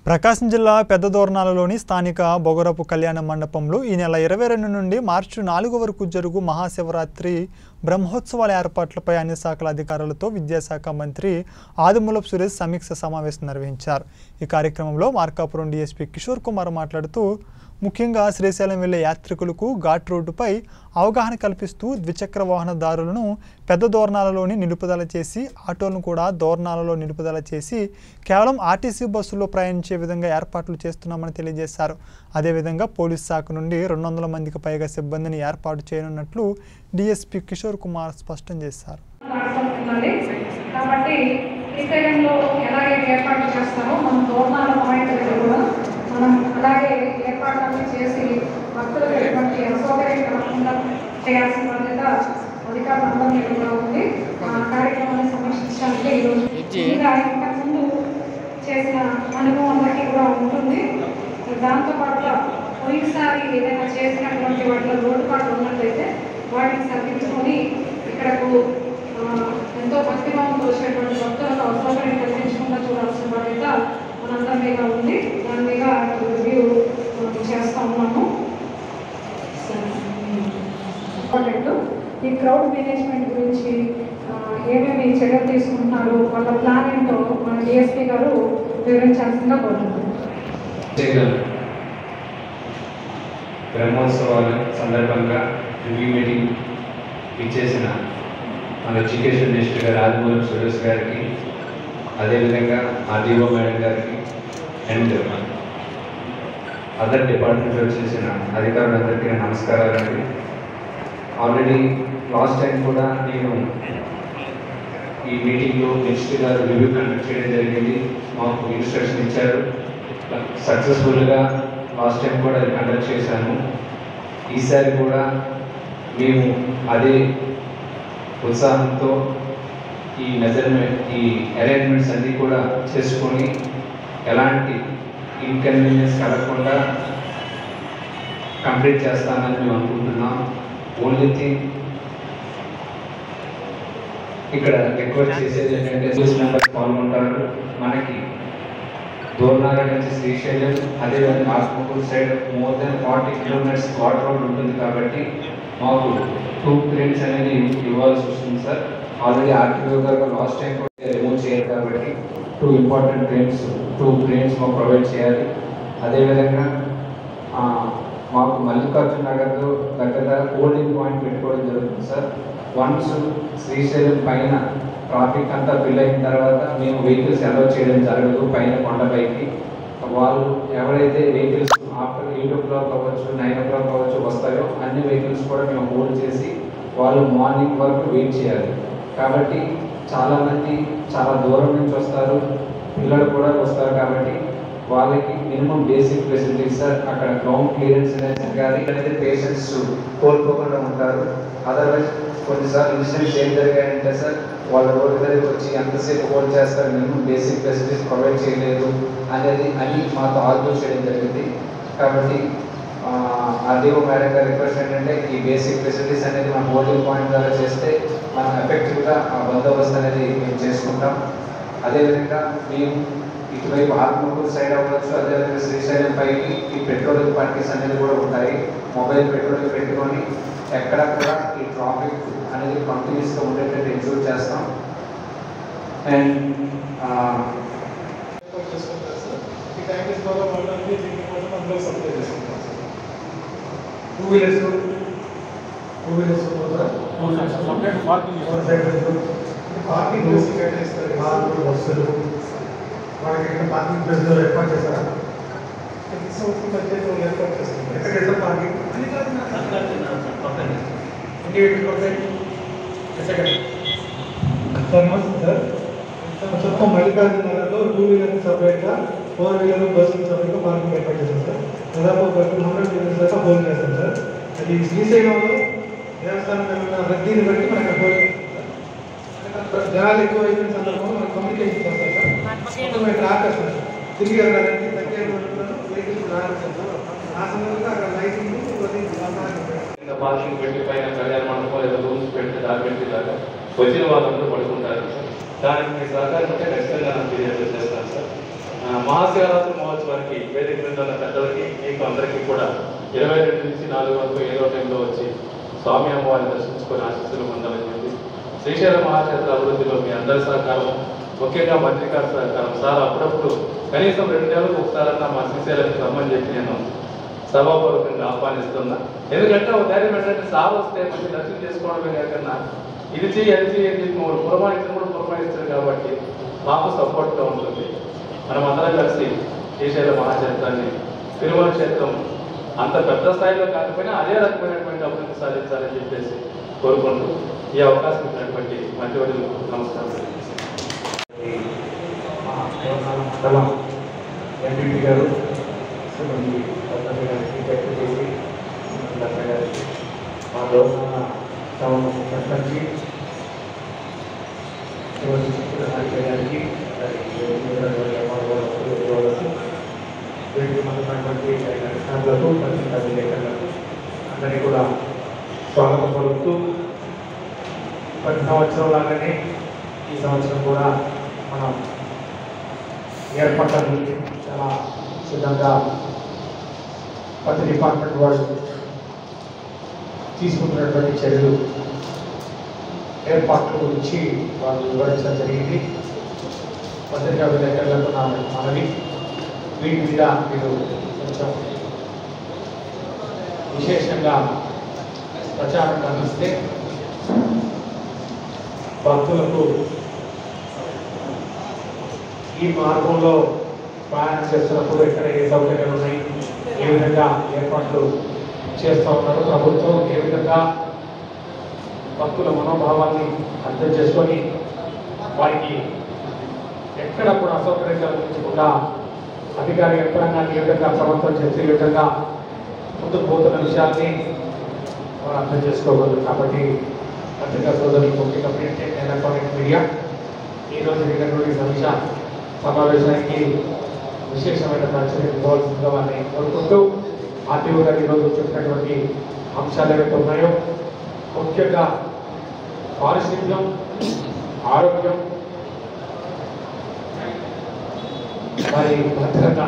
ప్రకాశం జిల్లా పెద్దదోర్నాలలోని స్థానిక బొగరపు కళ్యాణ మండపంలో ఈ నెల 22 నుండి మార్చి 4 వరకు జరుగు మహాశివరాత్రి బ్రహ్మోత్సవాల ఏర్పాట్లపై అన్ని శాఖల అధికారులతో విద్యాశాఖ మంత్రి ఆదిమూలపు సురేష్ సమీక్ష సమావేశం నిర్వహించారు। ఈ కార్యక్రమంలో మార్కాపురం డీఎస్పీ కిషోర్ కుమార్ మాట్లాడుతూ ముఖ్యంగా శ్రీశైలం వెళ్లే యాత్రికులకు ఘాట్ రోడ్డుపై అవగాహన కల్పిస్తూ ద్విచక్ర వాహనదారులను పెద్ద దోర్నాలలోని నిలుపుదల చేసి ఆటోలను కూడా దోర్నాలలో నిలుపుదల చేసి కేవలం ఆర్టీసీ బస్సుల్లో ప్రయాణించే విధంగా ఏర్పాట్లు చేస్తున్నామని తెలియజేశారు। అదేవిధంగా పోలీస్ శాఖ నుండి 200 మందికి పైగా సిబ్బందిని ఏర్పాటు చేయనున్నట్లు డీఎస్పీ కిషోర్ కుమార్ స్పష్టం చేశారు। మనం అలాగే ఏర్పాట్లన్నీ చేసి భక్తులకు ఎటువంటి అసౌకర్యం కలగకుండా చేయాల్సిన బాధ్యత అధికారులందరినీ కూడా ఉంది। కార్యక్రమాన్ని సమీక్షించడానికి ఈరోజు ఇంతకుముందు చేసిన అనుభవం అందరికీ కూడా ఉంటుంది। దాంతోపాటుగా పోయినసారి ఏదైనా చేసినటువంటి వాటిలో లోటుపాట్లు ఉన్నట్లయితే వాటిని సరిదిద్దుకొని ఇక్కడకు ఎంతో భక్తిభావంతో వచ్చేటువంటి భక్తులకు అసౌకర్యం కల్పించకుండా చూడాల్సిన బాధ్యత మనందరి మీద ఉంది। దాని మీద రివ్యూ చేస్తూ ఉన్నాము। ఈ క్రౌడ్ మేనేజ్మెంట్ గురించి ఏమేమి చర్యలు తీసుకుంటున్నారు, వాళ్ళ ప్లాన్ ఏంటో మన డిఎస్పీ గారు వివరించాల్సిందిగా కోరుతున్నాను। బ్రహ్మోత్సవాల సందర్భంగా రివ్యూ మీటింగ్ ఇచ్చేసిన మన ఎడ్యుకేషన్ మినిస్టర్ గారు ఆదిమూలపు సురేష్ గారికి, అదేవిధంగా ఆర్డీఓ మేడం గారికి అండ్ అదర్ డిపార్ట్మెంట్ వచ్చేసిన అధికారులందరికీ నమస్కారాలండి। ఆల్రెడీ లాస్ట్ టైం కూడా నేను ఈ మీటింగ్లో మినిస్టర్ గారు రివ్యూ కండక్ట్ చేయడం జరిగింది, మాకు ఇన్స్ట్రక్షన్ ఇచ్చారు। సక్సెస్ఫుల్గా లాస్ట్ టైం కూడా అది కండక్ట్ చేశాము। ఈసారి కూడా మేము అదే ఉత్సాహంతో ఈ అరేంజ్మెంట్స్ అన్నీ కూడా చేసుకొని ఎలాంటి ఇన్కన్వీనియన్స్ కలగకుండా కంప్లీట్ చేస్తామని మేము అనుకుంటున్నాం। ఓన్లీ థింగ్ ఇక్కడ రిక్వెస్ట్ చేసేది ఏంటంటే మెంబర్స్ పాల్గొంటారు। మనకి దోర్నాల నుంచి శ్రీశైలం, అదేవిధంగా Atmakur side more than 40 kilometres ghat road ఉంటుంది కాబట్టి మాకు 2 క్రేన్స్ అనేది ఇవ్వాల్సి వస్తుంది సార్। ఆల్రెడీ ఆర్టీఓ గారు లాస్ట్ టైం కూడా రిమూవ్ చేయాలి కాబట్టి 2 ఇంపార్టెంట్ టూ క్రేన్స్ మాకు ప్రొవైడ్ చేయాలి। అదేవిధంగా మాకు మల్లికార్జున నగర్లో దగ్గర హోల్డింగ్ పాయింట్ పెట్టుకోవడం జరుగుతుంది సార్। వన్స్ శ్రీశైలం పైన ట్రాఫిక్ అంతా ఫిల్ అయిన తర్వాత మేము వెహికల్స్ అలౌ చేయడం జరగదు పైన కొండపైకి। వాళ్ళు ఎవరైతే వెహికల్స్ ఆఫ్టర్ 8 o'clock అవ్వచ్చు, 9 o'clock అవ్వచ్చు వస్తాయో అన్ని వెహికల్స్ కూడా మేము హోల్డ్ చేసి వాళ్ళు మార్నింగ్ వరకు వెయిట్ చేయాలి। కాబట్టి చాలామంది చాలా దూరం నుంచి వస్తారు, పిల్లలు కూడా వస్తారు కాబట్టి వాళ్ళకి మినిమం బేసిక్ ఫెసిలిటీస్ సార్, అక్కడ గ్రౌండ్ క్లియరెన్స్ అనేది జరగాలి, అనేది పేషెంట్స్ కోల్పోకుండా ఉంటారు। అదర్వైజ్ కొన్నిసార్లు ఇన్సిడెంట్స్ ఏం జరిగాయంటే సార్ వాళ్ళు రోడ్డు దగ్గరికి వచ్చి ఎంతసేపు హోల్డ్ చేస్తారు, మినిమం బేసిక్ ఫెసిలిటీస్ ప్రొవైడ్ చేయలేదు అనేది అన్ని మాతో ఆర్గ్యూ చేయడం జరిగింది। కాబట్టి ఆర్డీఓ మేడం గారి రిక్వెస్ట్ ఏంటంటే ఈ బేసిక్ ఫెసిలిటీస్ అనేది మన హోల్డింగ్ పాయింట్ ద్వారా చేస్తే మనం ఎఫెక్టివ్గా ఆ బందోబస్తు అనేది మేము చేసుకుంటాం। అదేవిధంగా మేము ఇటువైపు ఆత్మకూరు సైడ్ అవ్వచ్చు, అదేవిధంగా శ్రీశైలం పైకి ఈ పెట్రోలింగ్ పార్టీస్ అనేది కూడా ఉంటాయి। మొబైల్ పెట్రోలింగ్ పెట్టుకొని ఎక్కడ కూడా ఈ ట్రాఫిక్ అనేది కంటిన్యూస్గా ఉండేటట్టు ఎన్షూర్ చేస్తాం। అండ్ టూ వీలర్స్ పార్కింగ్ బస్సులు వాళ్ళకి పార్కింగ్ ప్లేస్ ఏర్పాటు చేస్తారా? ఏర్పాటు చేస్తారు ఎక్కడ పార్కింగ్ సార్ నమస్తే సార్। మొత్తం మల్లికార్జున నగర్లో 2 వీలర్ సపరేట్గా 4 వీలర్ బస్సులు సపరేట్గా పార్కింగ్ ఏర్పాటు చేస్తాం సార్। దాదాపు 200 వీలర్స్ దాకా హోల్డ్ చేస్తాం సార్। అది శ్రీశైలంలో దేవస్థానం రద్దీని బట్టి మనకు హోల్డ్ జనాలు ఎక్కువ అయిపోయిన సందర్భంలో మనకు కమ్యూనికేషన్ చేస్తారు సార్। మేము ట్రాక్ సార్ తిరిగి వెళ్ళాలంటే దగ్గర వెహికల్స్ రాలేదు, ఆ సందర్భంగా అక్కడ లైటింగ్ పార్కింగ్ పెట్టి పైన కళ్యాణ మండపం ఏదో రూమ్స్ పెట్టి దాకా పెట్టి దాకా వచ్చిన వాళ్ళందరూ పడుకుంటారు సార్। దానికి మీ సహకారం ఉంటే ఖచ్చితంగా ఫిర్యాదు చేస్తాను సార్। మహాశివరాత్రి మహోత్సవానికి వేదిక మీద ఉన్న పెద్దలకి మీకు అందరికీ కూడా 22 నుంచి 4 వరకు ఏదో టైంలో వచ్చి స్వామి అమ్మవారిని దర్శించుకొని ఆశీస్సులు పొందాలని చెప్పి శ్రీశైలం మహాక్షేత్ర అభివృద్ధిలో మీ అందరి సహకారం, ముఖ్యంగా మంత్రి గారి సహకారం. సార్ అప్పుడప్పుడు కనీసం 2 నెలలకు ఒకసారన్నా మా శ్రీశైలానికి రమ్మని చెప్పి నేను సభాపూర్వకంగా ఆహ్వానిస్తున్నా. ఎందుకంటే ఒక ధైర్యం ఏంటంటే సార్ వస్తే మంచి దర్శనం చేసుకోవడమే కాకుండా ఇది చెయ్యి అది చెయ్యి అని చెప్పి మమ్మల్ని పురమాయించడం కూడా పురమాయిస్తారు కాబట్టి మాకు సపోర్ట్గా ఉంటుంది. మనం అందరం కలిసి శ్రీశైల మహాక్షేత్రాన్ని, తిరుమల క్షేత్రం అంత పెద్ద స్థాయిలో కాకపోయినా అదే రకమైనటువంటి అభివృద్ధి సాధించాలని చెప్పేసి కోరుకుంటూ ఈ అవకాశం ఇచ్చినటువంటి మంత్రివర్యులు నమస్కారం. మండలం ఎంపీపీ గారు గారికి చేసి గారికి మా గవర్నర్ సర్పంచి గారికి ఉన్నటువంటి అధికారులకు విలేకరులకు అందరినీ కూడా స్వాగతం పలుకుతూ ప్రతి సంవత్సరం లాగానే ఈ సంవత్సరం కూడా మనం ఏర్పాట్ల గురించి చాలా సిద్ధంగా ప్రతి డిపార్ట్మెంట్ వాళ్ళు తీసుకుంటున్నటువంటి చర్యలు ఏర్పాట్ల గురించి వాళ్ళు వివరించడం జరిగింది. పత్రికా విలేకరులకు నా మనవి, వీటి మీద మీరు కొంచెం విశేషంగా ప్రచారం అందిస్తే భక్తులకు ఈ మార్గంలో ప్రయాణం చేస్తున్నప్పుడు ఎక్కడ ఏ సౌకర్యాలు ఉన్నాయి, ఏ విధంగా ఏర్పాట్లు చేస్తూ ఉన్నారు ప్రభుత్వం, ఏ విధంగా భక్తుల మనోభావాన్ని అర్థం చేసుకొని వారికి ఎక్కడ కూడా అసౌకర్యం కలిగించకుండా అధికార యంత్రాంగాన్ని ఏ విధంగా ప్రభుత్వం చేసే విధంగా ముందుకు పోతున్న విషయాన్ని మనం అర్థం చేసుకోగలరు. కాబట్టి పత్రికా సోదరులు, ముఖ్యంగా ప్రింట్ అండ్ ఎలక్ట్రానిక్ మీడియా ఈరోజు జరిగినటువంటి సమీక్ష సమావేశానికి విశేషమైన పరిచయం ఇవ్వాల్సిందిగా వారిని కోరుకుంటూ ఆర్టీఓ గారు ఈరోజు చెప్పినటువంటి అంశాలు ఏవైతే ఉన్నాయో ముఖ్యంగా పారిశుద్ధ్యం, ఆరోగ్యం, మరి భద్రత,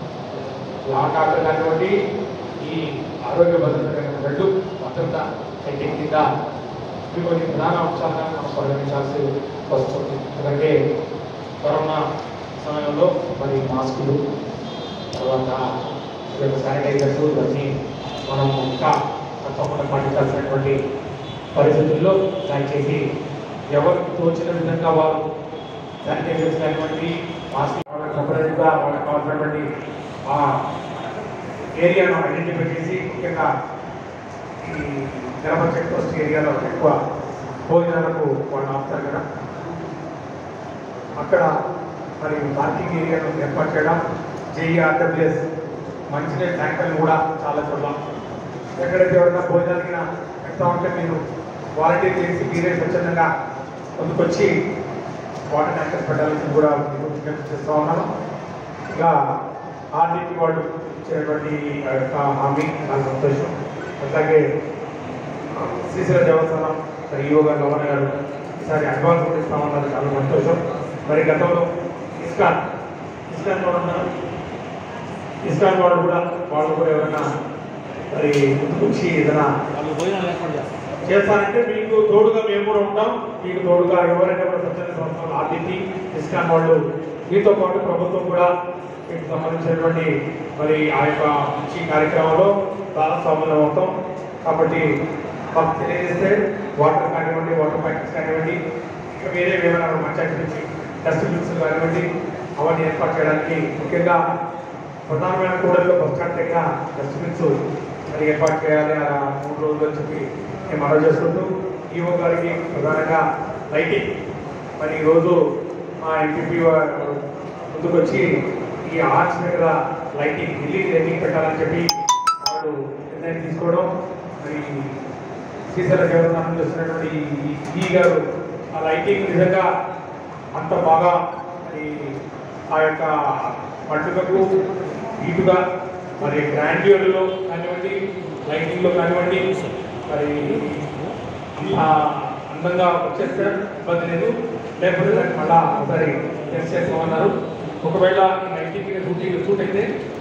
లాకాలు కానివ్వండి, ఈ ఆరోగ్య భద్రత కానివ్వండి, భద్రత అయితే కింద ఇవి కొన్ని ప్రధాన అంశాలుగా మనం పరిగణించాల్సి వస్తుంది. ఎందుకంటే కరోనా సమయంలో మరి మాస్కులు, తర్వాత శానిటైజర్స్ ఇవన్నీ మనం ఇంకా తప్పకుండా పాటించాల్సినటువంటి పరిస్థితుల్లో దయచేసి ఎవరికి తోచిన విధంగా వారు శానిటైజర్స్ కానివ్వండి, మాస్క్ సపరేట్గా వాళ్ళకి కావాల్సినటువంటి ఆ ఏరియాను ఐడెంటిఫై చేసి ముఖ్యంగా ఈ జనపద చెక్ పోస్ట్ ఏరియాలో ఎక్కువ భోజనాలకు వాళ్ళు ఆపుతారు కదా, అక్కడ మరి పార్కింగ్ ఏరియాను ఏర్పాటు చేయడం, జేఈఆర్డబ్ల్యూఎస్ మంచినీటి ట్యాంకర్లు కూడా చాలా చూద్దాం. ఎక్కడైతే ఎవరైనా భోజనాలకి పెడతా ఉంటే మీరు వాలంటీర్ చేసి మీరే స్వచ్ఛందంగా ముందుకొచ్చి వాటర్ ట్యాంకర్స్ పెట్టాలని కూడా విజ్ఞప్తి చేస్తూ ఉన్నాను. ఇంకా ఆర్డీపీ వాళ్ళు ఇచ్చినటువంటి హామీ చాలా సంతోషం. అట్లాగే శ్రీశైల దేవస్థానం ఈఓ గారు, గవర్నర్ గారు ఈసారి అడ్వాన్స్ కూడా ఇస్తామన్నారు, చాలా సంతోషం. మరి గతంలో ఇస్కాన్ వాళ్ళు ఉన్నారు, ఇస్కాన్ వాళ్ళు కూడా ఎవరైనా మరి ముందుకొచ్చి ఏదైనా చేస్తారంటే మీకు తోడుగా మేము కూడా ఉంటాం. మీకు తోడుగా ఎవరైనా కూడా స్వచ్ఛంద సంస్థలు ఆర్టీపీ, ఇస్కాన్ వాళ్ళు మీతో పాటు ప్రభుత్వం కూడా మీకు సంబంధించినటువంటి మరి ఆ యొక్క మంచి కార్యక్రమంలో భాగస్వాములు అవుతాం. కాబట్టి మాకు తెలియజేస్తే వాటర్ కానివ్వండి, వాటర్ ప్యాకెట్స్ కానివ్వండి, ఇంకా వేరే ఏమైనా పంచాయతీ నుంచి డస్ట్బిన్స్ కానివ్వండి, అవన్నీ ఏర్పాటు చేయడానికి ముఖ్యంగా ప్రధానమైన కూడలిలో బస్ స్టాండ్ దగ్గర డస్ట్బిన్స్ మరి ఏర్పాటు చేయాలి ఆ 3 రోజులు అని చెప్పి నేను మనవి చేసుకుంటూ ఈఓ గారికి ప్రధానంగా లైటింగ్ మరి ఈరోజు మా ఎంపీపీ ముందుకు వచ్చి ఈ ఆర్ట్స్ దగ్గర లైటింగ్ లైటింగ్ పెట్టాలని చెప్పి వాళ్ళు నిర్ణయం తీసుకోవడం, మరి శ్రీశైల దేవస్థానం చేస్తున్నటువంటి ఈ గారు ఆ లైటింగ్ నిజంగా అంత బాగా మరి ఆ యొక్క పండుగకు వీటుగా మరి గ్రాండ్యూర్లో కానివ్వండి, లైటింగ్లో కానివ్వండి, మరి అందంగా వచ్చేస్తే ఇబ్బంది లేదు. లేకపోతే దాన్ని మళ్ళా ఒకసారి టెస్ట్ చేసుకోమన్నారు. ఒకవేళ బైకింగ్ రూట్ అయితే